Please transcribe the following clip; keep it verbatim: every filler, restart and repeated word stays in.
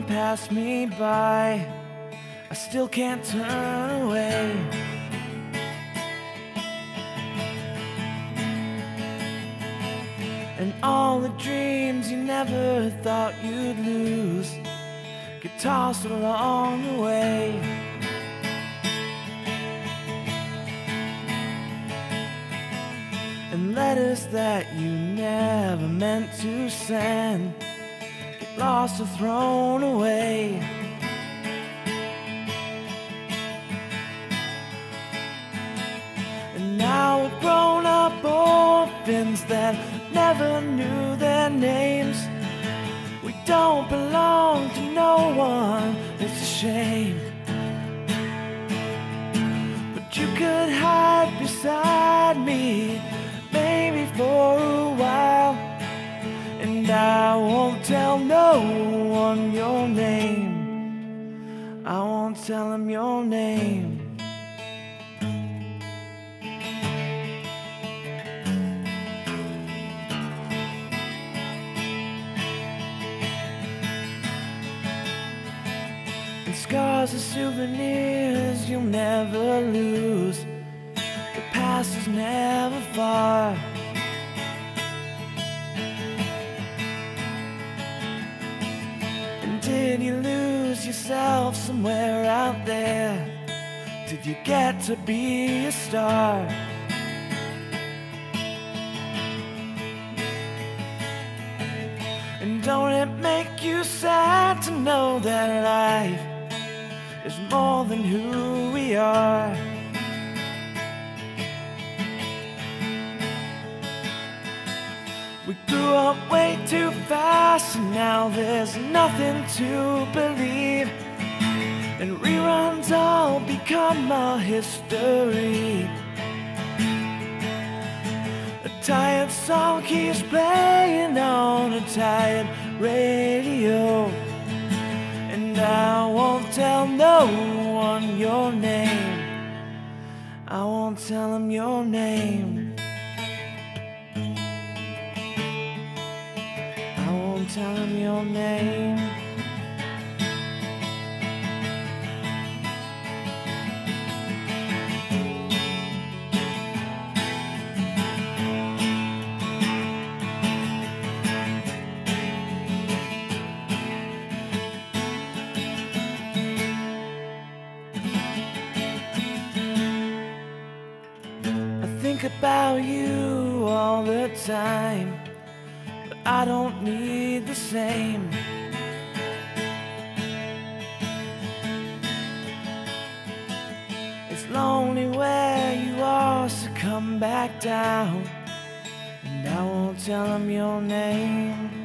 them pass me by, I still can't turn away. And all the dreams you never thought you'd lose get tossed along the way. And letters that you never meant to send get lost or thrown away. And now we're grown up orphans that never knew their names. We don't belong to no one, it's a shame. But you could hide beside me, maybe for a while, and I won't tell no one your name. I won't tell them your name. And scars are souvenirs you'll never lose. The past is never far. And did you lose yourself somewhere out there? Did you get to be a star? And don't it make you sad to know that life is more than who we are? We grew up way too fast, and now there's nothing to believe, and reruns all become our history. A tired song keeps playing on a tired radio, and I won't tell no one your name. I won't tell them your name. I won't tell them your name. Think about you all the time, but I don't need the same. It's lonely where you are, so come back down, and I won't tell them your name.